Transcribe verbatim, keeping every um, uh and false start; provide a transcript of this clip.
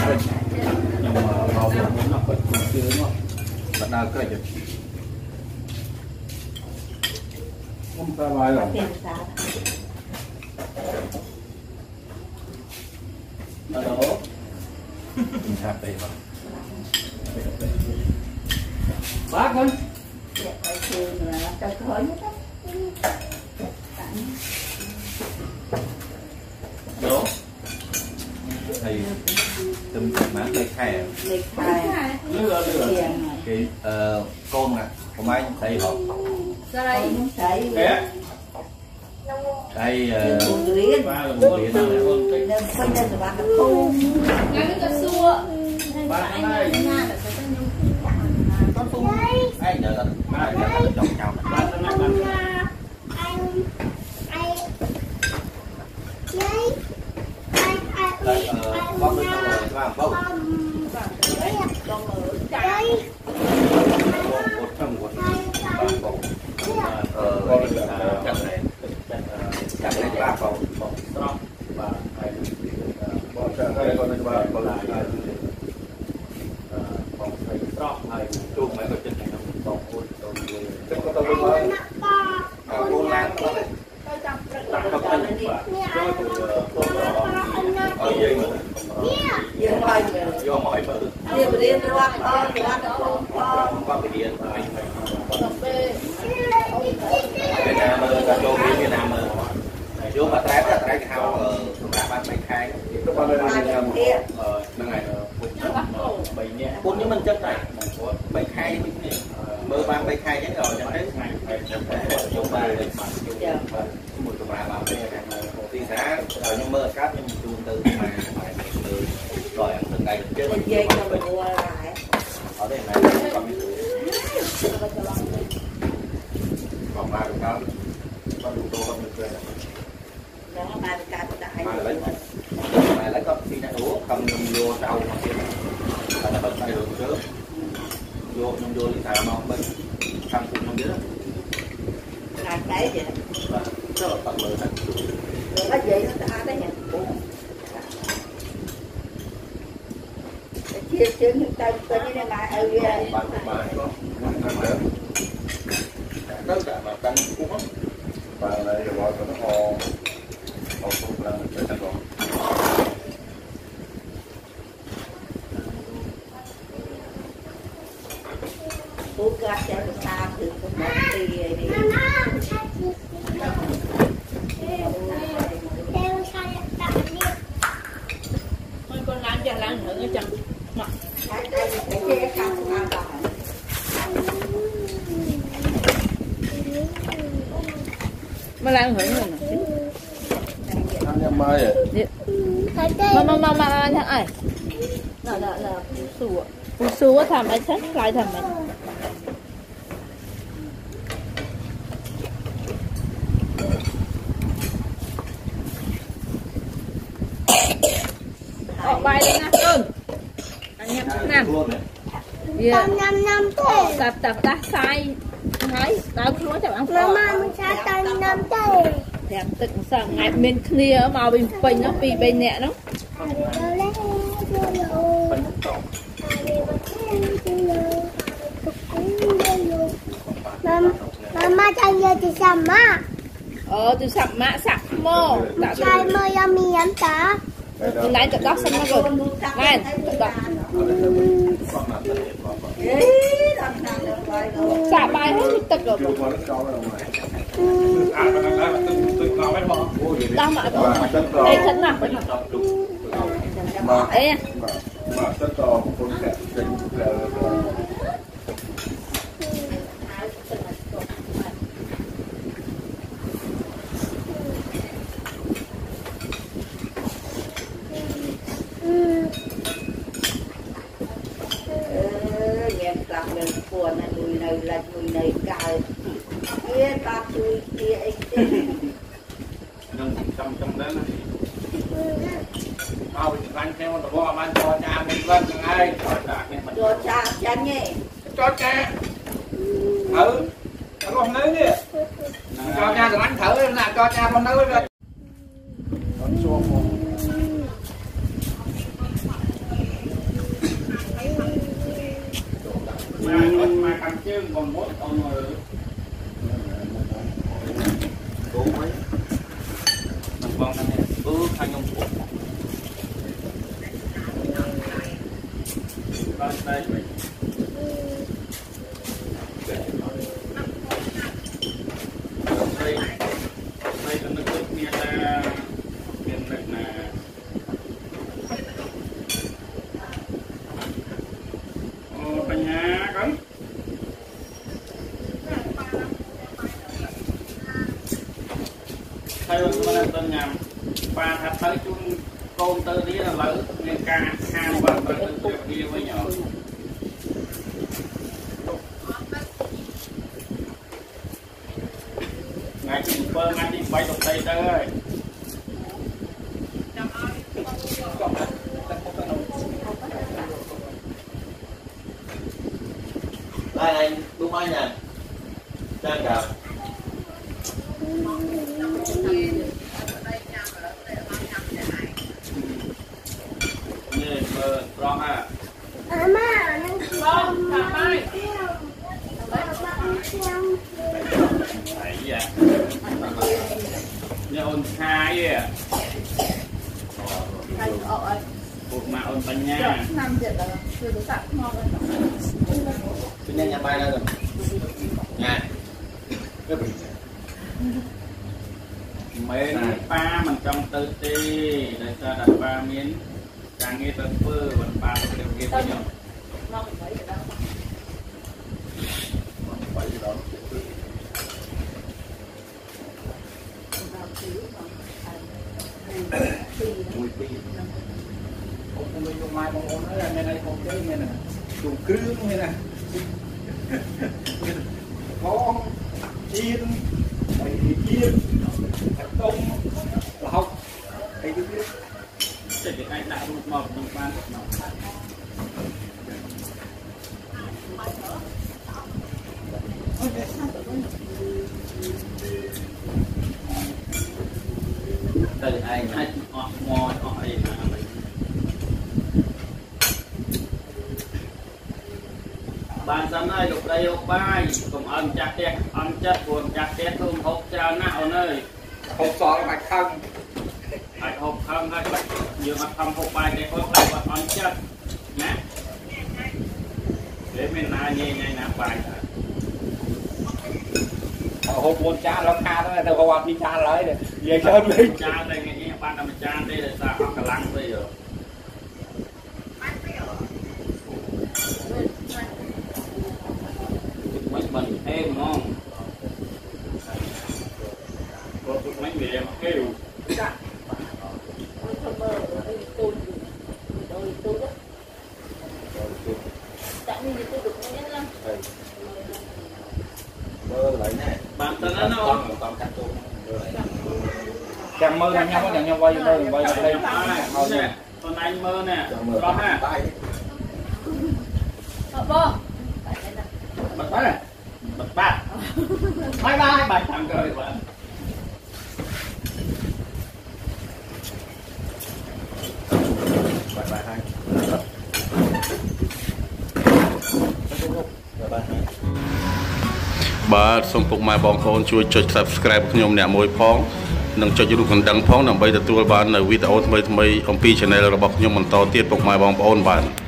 nhưng mà vào một món nào phải cùng chưa nó là đa cái gì không ta bài rồi đó đó mình thả đây mà bác ơi đó thầy tùm má cây khe cái con nè của máy thầy họ đây đây buồn riêng buồn riêng nên phân ra từ bạn thu ngay cái cà xua bạn này con thu ai nhớ là ai nhớ là chồng chồng bạn này bạn anh anh giấy đây bóc được rồi và bóc con ở đây một trăm một bóc ờ cắt này cắt này ba bóc bóc strong và hai bóc ra đây con này ba bóc lại bóc hai strong hai chuông mấy cái chân này nó bóc cuốn cuốn cái con tàu bơi cuốn lan nó này tăng tốc anh và cho tôi ở dưới mà vô mọi vô mọi bờ điện điện qua con qua con qua cái điện Việt Nam là vô Việt Nam vô mà trái là trái cái hao là ban bay khai các bạn đây là một năng này bảy nhẹ cuốn nhưng mình chất này bay khai mơ ban bay khai chứ rồi chẳng đấy dùng ba để mặt một trong là bảo đây thị xã ở nhưng mơ cát nhưng chung từ mà phải từ rồi ăn từng ngày chứ ở đây này còn ba được cao con đủ tô không được rồi đó ba được cao đại mà lấy mà lấy con khi đã đủ không vô trâu mà kia là nó bật tay được trước vô nhưng vô đi xài mong bên thăm cũng không biết là cái gì đó rất là tận lửa đó nó vậy nó đã đấy nhỉ chia chia những tay tay như này mà ở đây bạn bạn có nó cả mà tăng cũng không và lại gọi nó ho ho cũng là cái thằng đó cố gắng cho nó xa từ cái món tì đi thôi con lăn cho lăn nữa chẳng mà lăn hưởng rồi nè mà mà mà mà thằng ấy là là là phù su phù su thầm ấy chết lại thầm ấy họ bay lên nè cưng năm năm năm năm thôi tập tập ta sai thấy tao nói cho bạn mama mình sai tay năm tay đẹp tự sợ ngày bên kia màu bình bình nó vì bên nhẹ nó mama chơi giờ thì sắm má ờ từ sắm má sắm mô chơi mơ yummy lắm ta này tự đọc xong nó rồi này tự đọc xả bài hết tất rồi đâu mà đây thân nào ấy của này người này là người này cài kia ta chui kia ấy trong trong đó ao thì anh theo nó bỏ mang cho cha mình lên ngay cho cha cha nhé cho cha ừ con nói đi cho cha thằng anh thử là cho cha con nói rồi mà cầm chương còn mốt ông rồi cố mấy mình con này cứ hai nhông phụ con đây mình đây đây là nước miền là miền này là bánh nhà con thay bằng con ăn tân nhầm và thật tới chung con tư tí là lỡ nên ca hai và tư tư kia với nhỏ ngày chừng bơ ngay đi bay đồng tây tới ơi đây anh đúng anh nè trang cả Rong à. Mama, nâng Rong, thả bay. Đấy vậy. Nhớ ôn khai à. Một mà ôn bánh nha. Năm giờ là chưa được tặng ngon rồi. Tôi nhanh nhà bay ra rồi. Nha. Mấy ba mình trong tư ti để cho đặt ba miếng càng nghe tên phơ vẫn ba đều kia với nhau Ngon mấy giờ đâu. Phải gì đó. Mùi pi. Ông mình dùng mai bông ôn nói là bên đây không chơi nghe nè dùng cương nghe nè con chiên bày chiên thạch tôm là học thầy cứ biết sẽ bị ai đã một mọc một ban một mọc Từ ai ai họ mò họ gì mà bạn sẵn ơi lục đây lục bay cùng ơn chặt tiết ơn chất buồn chặt tiết luôn hộp cho nào nơi hộp xó bạch không bạch hộp không hay bạch nhiều mặt không hộp bài để hộp lại bạch ơn chất nhé để mình là nhẹ nhàng nạp bài hộp buồn cha lắm ca đó đâu có quan đi cha lấy để về sơn đi cha đây nghe bạn làm cha đây là sao không cả lăng bây giờ mấy mình em ngon có tụi mấy người em kêu bạn tên nó nó chẳng mơ nhau có nhau quay đây quay đây nè con anh mơ nè đó ha Bơ. bật bát này bật bát bye bye bài thằng cười bạn bye bye hai បាទសូមពុកម៉ែបងប្អូនជួយចុច Subscribe ខ្ញុំអ្នកមួយផងនិងចុចរូបកណ្ដឹងផងដើម្បីទទួលបាននូវវីដេអូថ្មីៗអំពី Channel របស់ខ្ញុំបន្តទៀតពុកម៉ែបងប្អូនបាទ